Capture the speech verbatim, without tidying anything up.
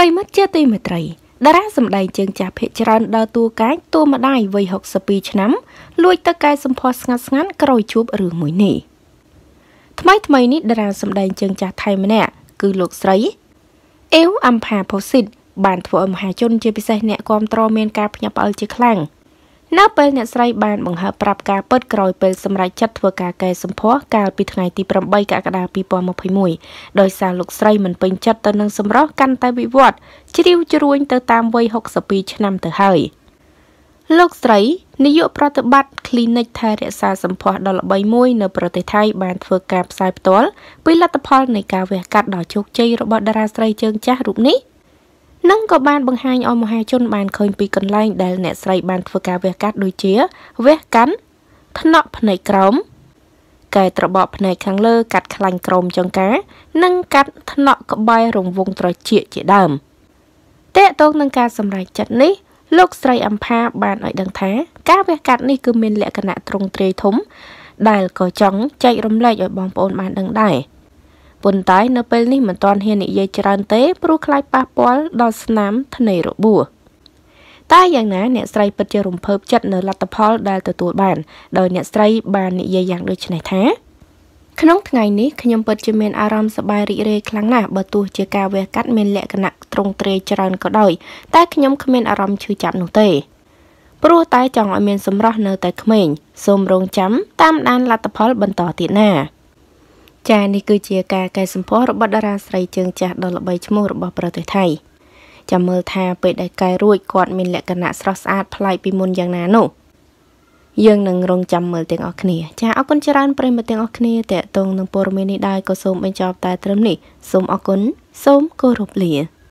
ប្រិមិត្តជាទីមេត្រីតារាសម្ដែងជើងចាស់ភាគច្រើនដើរតួកាយតួម្ដាយវ័យ หกสิบ ปีឆ្នាំលួចទៅកែសម្ផស្សស្ងាត់ស្ងាត់ក្រោយជួបរឿងមួយនេះថ្មីថ្មីនេះតារាសម្ដែងជើងចាស់ថៃម្នាក់គឺលោកស្រីអេវអំផាផូស៊ីតបានធ្វើឲ្យមហាជនជាពិសេសអ្នកគាំទ្រមានការភ្ញាក់ផ្អើលជាខ្លាំងនៅពេលអ្នកស្រីបានបង្ហើបប្រាប់ការពិតក្រោយពេលសម្រេចចិត្តធ្វើការកែសម្ផស្សកាលពីថ្ងៃទីប្រាំបីកក្កដាពីរពាន់ម្ភៃមួយដោយសារលោកស្រីមិនពេញចិត្តទៅនឹងសម្រស់កាន់តែវិវត្តជ្រាវជ្រួញទៅតាមវ័យ หกสิบ ปีឆ្នាំទៅហើយលោកស្រីនាយកប្រតិបត្តិ clinic ថែរក្សាសម្ផស្សដ៏ល្បីមួយនៅប្រទេសថៃបានធ្វើការផ្សាយផ្ទាល់ពីលទ្ធផលនៃការវះកាត់ដ៏ជោគជ័យរបស់តារាស្រីជើងចាស់រូបនេះនិងក៏បានបង្ហាញឲ្យមហាជនបានឃើញពីកន្លែងដែលអ្នកស្រីបានធ្វើការវះកាត់ដូចជាវះកាន់ថ្នក់ភ្នែកក្រោមកែត្របកភ្នែកខាងលើកាត់ខ្លាញ់ក្រោមចង្កានិងកាត់ថ្នក់ក្បែររង្វង់ត្រចៀកជាដើមតេតងនឹងការសម្រេចចិត្តនេះលោកស្រីអំផាបានឲ្យដឹងថាការវះកាត់នេះគឺមានលក្ខណៈទ្រង់ទ្រាយធំដែលក៏ចង់ចែករំលែកឲ្យបងប្អូនបានដឹងដែរប៉ុន្តែនៅពេលនេះមិនទាន់ហ៊ាននិយាយច្រើនទេព្រោះខ្លាចប៉ះពាល់ដល់ស្នាមធ្នេររបួសតែយ៉ាងណាអ្នកស្រីពិតជារំភើបចិត្តនៅលទ្ធផលដែលទទួលបានដោយអ្នកស្រីបាននិយាយយ៉ាងដូចនេះថាក្នុងថ្ងៃនេះខ្ញុំពិតជាមានអារម្មណ៍សប្បាយរីករាយខ្លាំងណាស់បើទោះជាការវះកាត់មានលក្ខណៈទ្រង់ទ្រាយច្រើនក៏ដោយតែខ្ញុំគ្មានអារម្មណ៍ឈឺចាប់នោះទេព្រោះតែចង់ឲ្យមានសម្រស់នៅតែក្មេងសូមរងចាំតាមដានលទ្ធផលបន្តទៀតណាចា៎នេះគឺជាការកែសម្ផស្សរបស់តារាស្រីជើងចាស់ដ៏ល្បីឈ្មោះរបស់ប្រទេសថៃចាំមើលថាពេលដែលកែរួចគាត់មានលក្ខណៈស្រស់ស្អាតប្លែកពីមុនយ៉ាងណានោះយើងនឹងរងចាំមើលទាំងអស់គ្នាចាអរគុណច្រើនប្រិយមិត្តទាំងអស់គ្នាតេតងនឹងព័ត៌មាននេះដែរក៏សូមបញ្ចប់តែត្រឹមនេះសូមអរគុណសូមគោរពលា